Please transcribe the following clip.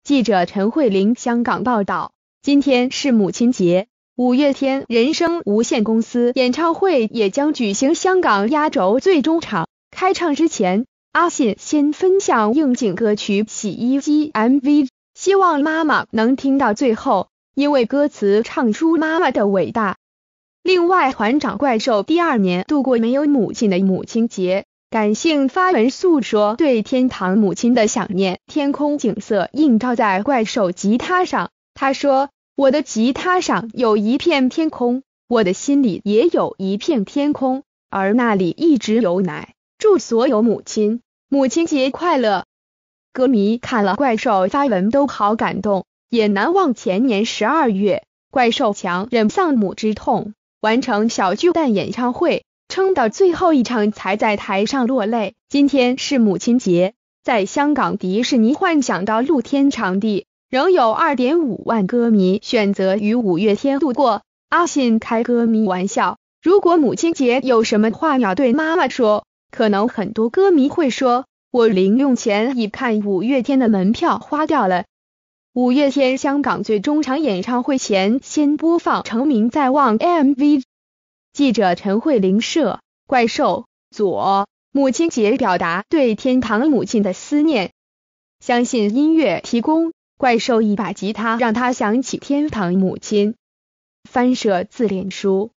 记者陈慧玲香港报道，今天是母亲节，五月天人生无限公司演唱会也将举行香港压轴最终场。开唱之前，阿信先分享应景歌曲《洗衣机》MV， 希望妈妈能听到最后，因为歌词唱出妈妈的伟大。另外，团长怪兽第2年度过没有母亲的母亲节，感性发文诉说对天堂母亲的想念。天空景色映照在怪兽吉他上，他说：“我的吉他上有一片天空，我的心里也有一片天空，而那里一直有奶。祝所有母亲母亲节快乐。”歌迷看了怪兽发文都好感动，也难忘前年12月，怪兽强忍丧母之痛，完成小巨蛋演唱会，撑到最后一场才在台上落泪。今天是母亲节，在香港迪士尼幻想到露天场地，仍有 2.5 万歌迷选择与五月天度过。阿信开歌迷玩笑，如果母亲节有什么话要对妈妈说，可能很多歌迷会说，我零用钱已看五月天的门票花掉了。五月天香港最终场演唱会前先播放成名在望 MV。 记者陈慧玲摄，怪兽左，母亲节表达对天堂母亲的思念。相信音乐提供，怪兽一把吉他让他想起天堂母亲。翻摄自脸书。